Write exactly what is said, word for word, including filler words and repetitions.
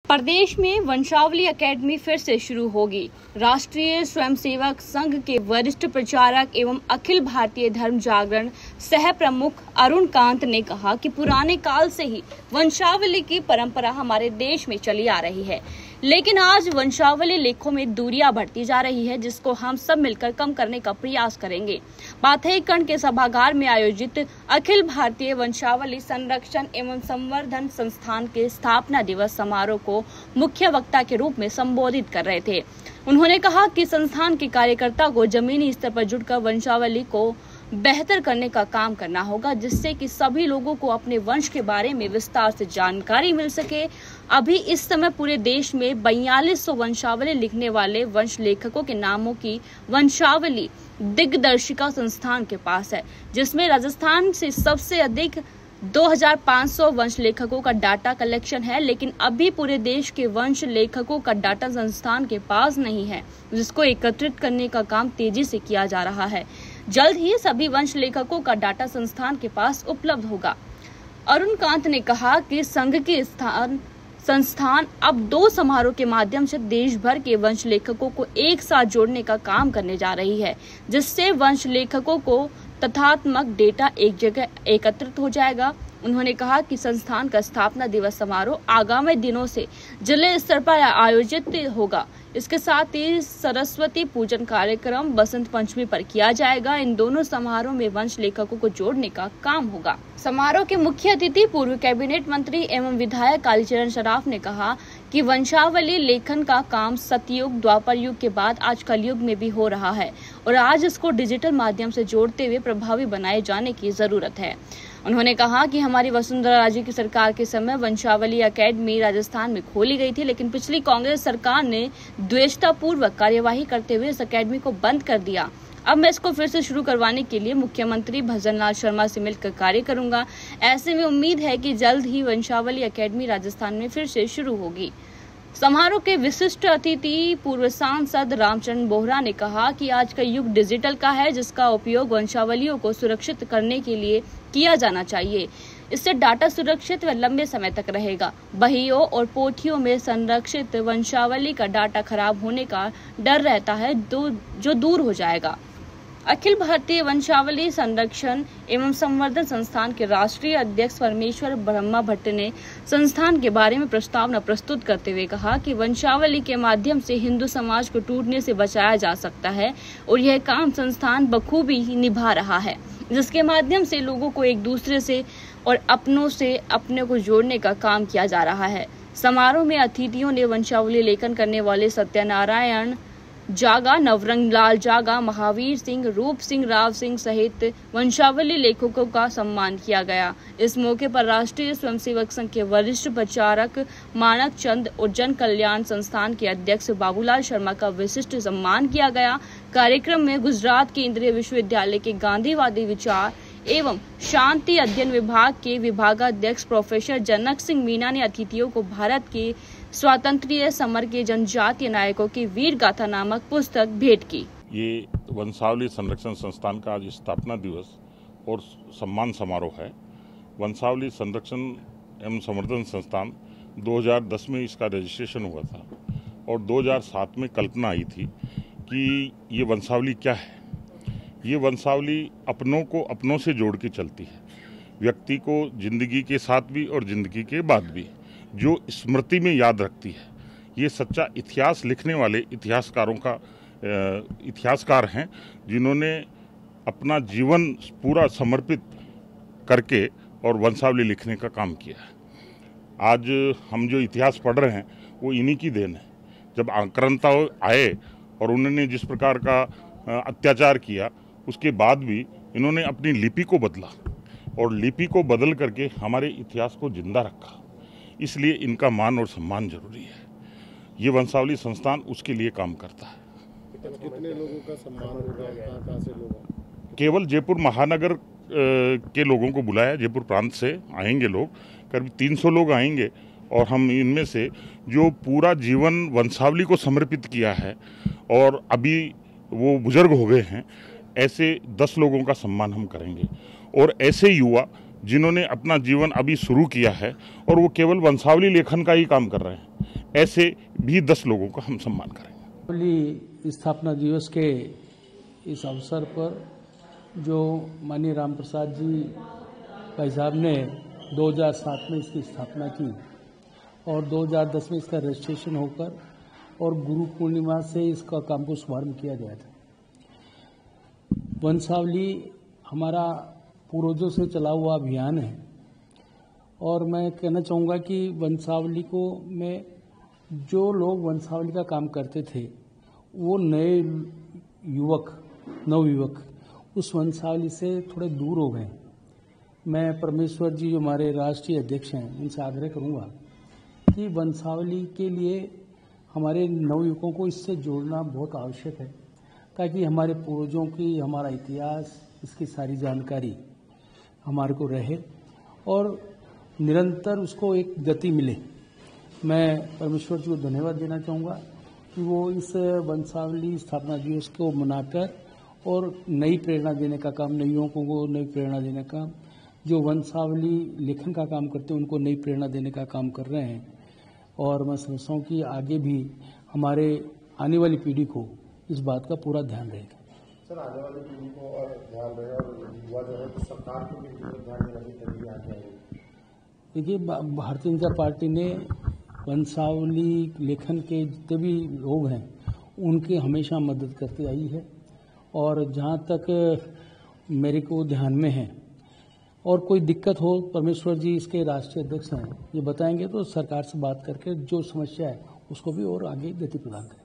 प्रदेश में वंशावली एकेडमी फिर से शुरू होगी। राष्ट्रीय स्वयंसेवक संघ के वरिष्ठ प्रचारक एवं अखिल भारतीय धर्म जागरण सह प्रमुख अरुण कांत ने कहा कि पुराने काल से ही वंशावली की परंपरा हमारे देश में चली आ रही है, लेकिन आज वंशावली लेखों में दूरियां बढ़ती जा रही है, जिसको हम सब मिलकर कम करने का प्रयास करेंगे। बाथेकंड के सभागार में आयोजित अखिल भारतीय वंशावली संरक्षण एवं संवर्धन संस्थान के स्थापना दिवस समारोह को मुख्य वक्ता के रूप में संबोधित कर रहे थे। उन्होंने कहा कि संस्थान के कार्यकर्ता को जमीनी स्तर पर जुड़कर वंशावली को बेहतर करने का काम करना होगा, जिससे कि सभी लोगों को अपने वंश के बारे में विस्तार से जानकारी मिल सके। अभी इस समय पूरे देश में बयालीस सौ वंशावली लिखने वाले वंश लेखकों के नामों की वंशावली दिग्दर्शिका संस्थान के पास है, जिसमें राजस्थान से सबसे अधिक दो हज़ार पाँच सौ वंश लेखकों का डाटा कलेक्शन है, लेकिन अभी पूरे देश के वंश लेखकों का डाटा संस्थान के पास नहीं है, जिसको एकत्रित करने का काम तेजी से किया जा रहा है। जल्द ही सभी वंश लेखकों का डाटा संस्थान के पास उपलब्ध होगा। अरुण कांत ने कहा कि संघ के स्थान संस्थान अब दो समारोह के माध्यम से देश भर के वंश लेखकों को एक साथ जोड़ने का काम करने जा रही है, जिससे वंश लेखकों को तथ्यात्मक डेटा एक जगह एकत्रित हो जाएगा। उन्होंने कहा कि संस्थान का स्थापना दिवस समारोह आगामी दिनों से जिले स्तर पर आयोजित होगा। इसके साथ ही सरस्वती पूजन कार्यक्रम बसंत पंचमी पर किया जाएगा। इन दोनों समारोह में वंश लेखकों को जोड़ने का काम होगा। समारोह के मुख्य अतिथि पूर्व कैबिनेट मंत्री एवं विधायक कालीचरण सराफ ने कहा कि वंशावली लेखन का काम सतयुग द्वापर युग के बाद आज कलयुग में भी हो रहा है और आज इसको डिजिटल माध्यम से जोड़ते हुए प्रभावी बनाए जाने की जरूरत है। उन्होंने कहा कि हमारी वसुंधरा राजे की सरकार के समय वंशावली एकेडमी राजस्थान में खोली गई थी, लेकिन पिछली कांग्रेस सरकार ने द्वेषतापूर्वक कार्यवाही करते हुए इस एकेडमी को बंद कर दिया। अब मैं इसको फिर से शुरू करवाने के लिए मुख्यमंत्री भजन लाल शर्मा से मिलकर कार्य करूंगा। ऐसे में उम्मीद है कि जल्द ही वंशावली एकेडमी राजस्थान में फिर से शुरू होगी। समारोह के विशिष्ट अतिथि पूर्व सांसद रामचंद्र बोहरा ने कहा कि आज का युग डिजिटल का है, जिसका उपयोग वंशावलियों को सुरक्षित करने के लिए किया जाना चाहिए। इससे डाटा सुरक्षित व लंबे समय तक रहेगा। बहियों और पोथियों में संरक्षित वंशावली का डाटा खराब होने का डर रहता है, जो दूर हो जाएगा। अखिल भारतीय वंशावली संरक्षण एवं संवर्धन संस्थान के राष्ट्रीय अध्यक्ष परमेश्वर ब्रह्मा भट्ट ने संस्थान के बारे में प्रस्तावना प्रस्तुत करते हुए कहा कि वंशावली के माध्यम से हिंदू समाज को टूटने से बचाया जा सकता है और यह काम संस्थान बखूबी निभा रहा है, जिसके माध्यम से लोगों को एक दूसरे से और अपनों से अपने को जोड़ने का काम किया जा रहा है। समारोह में अतिथियों ने वंशावली लेखन करने वाले सत्यनारायण जागा, नवरंग लाल जागा, महावीर सिंह, रूप सिंह राव सिंह सहित वंशावली लेखकों का सम्मान किया गया। इस मौके पर राष्ट्रीय स्वयंसेवक संघ के वरिष्ठ प्रचारक मानक चंद और जन कल्याण संस्थान के अध्यक्ष बाबूलाल शर्मा का विशिष्ट सम्मान किया गया। कार्यक्रम में गुजरात केंद्रीय विश्वविद्यालय के गांधीवादी विचार एवं शांति अध्ययन विभाग के विभागाध्यक्ष प्रोफेसर जनक सिंह मीना ने अतिथियों को भारत के स्वातंत्र्य समर के जनजातीय नायकों की वीर गाथा नामक पुस्तक भेंट की। ये वंशावली संरक्षण संस्थान का आज स्थापना दिवस और सम्मान समारोह है। वंशावली संरक्षण एवं संवर्धन संस्थान दो हज़ार दस में इसका रजिस्ट्रेशन हुआ था और दो हज़ार सात में कल्पना आई थी कि ये वंशावली क्या है। ये वंशावली अपनों को अपनों से जोड़ के चलती है, व्यक्ति को जिंदगी के साथ भी और जिंदगी के बाद भी, जो स्मृति में याद रखती है। ये सच्चा इतिहास लिखने वाले इतिहासकारों का इतिहासकार हैं, जिन्होंने अपना जीवन पूरा समर्पित करके और वंशावली लिखने का काम किया है। आज हम जो इतिहास पढ़ रहे हैं वो इन्हीं की देन है। जब आक्रांता आए और उन्होंने जिस प्रकार का अत्याचार किया, उसके बाद भी इन्होंने अपनी लिपि को बदला और लिपि को बदल करके हमारे इतिहास को जिंदा रखा। इसलिए इनका मान और सम्मान जरूरी है। ये वंशावली संस्थान उसके लिए काम करता है। कितने लोगों का सम्मान होगा? कहाँ से लोग? केवल जयपुर महानगर के लोगों को बुलाया, जयपुर प्रांत से आएंगे लोग, करीब तीन सौ लोग आएंगे और हम इनमें से जो पूरा जीवन वंशावली को समर्पित किया है और अभी वो बुजुर्ग हो गए हैं, ऐसे दस लोगों का सम्मान हम करेंगे। और ऐसे युवा जिन्होंने अपना जीवन अभी शुरू किया है और वो केवल वंशावली लेखन का ही काम कर रहे हैं, ऐसे भी दस लोगों का हम सम्मान करेंगे। स्थापना दिवस के इस अवसर पर जो माननीय राम प्रसाद जी भाई साहब ने दो हज़ार सात में इसकी स्थापना की और दो हज़ार दस में इसका रजिस्ट्रेशन होकर और गुरु पूर्णिमा से इसका काम को शुभारंभ किया गया था। वंशावली हमारा पूर्वजों से चला हुआ अभियान है और मैं कहना चाहूँगा कि वंशावली को में जो लोग वंशावली का काम करते थे वो नए युवक नवयुवक उस वंशावली से थोड़े दूर हो गए। मैं परमेश्वर जी जो हमारे राष्ट्रीय अध्यक्ष हैं उनसे आग्रह करूँगा कि वंशावली के लिए हमारे नवयुवकों को इससे जोड़ना बहुत आवश्यक है ताकि हमारे पूर्वजों की हमारा इतिहास इसकी सारी जानकारी हमारे को रहे और निरंतर उसको एक गति मिले। मैं परमेश्वर जी को धन्यवाद देना चाहूँगा कि वो इस वंशावली स्थापना दिवस को मनाकर और नई प्रेरणा देने का काम, नई युवकों को नई प्रेरणा देने का, जो वंशावली लेखन का काम करते हैं उनको नई प्रेरणा देने का काम कर रहे हैं। और मैं समझता हूँ कि आगे भी हमारे आने वाली पीढ़ी को इस बात का पूरा ध्यान रहेगा। सर, आने वाली पीढ़ी को और ध्यान रहे और युवा जो है तो सरकार को भी ध्यान देने की तैयारी आगे आएगी। देखिए, भारतीय जनता पार्टी ने वंशावली लेखन के जितने भी लोग हैं उनकी हमेशा मदद करती आई है और जहाँ तक मेरे को ध्यान में है और कोई दिक्कत हो, परमेश्वर जी इसके राष्ट्रीय अध्यक्ष हैं, ये बताएंगे तो सरकार से बात करके जो समस्या है उसको भी और आगे गति प्रदान करें।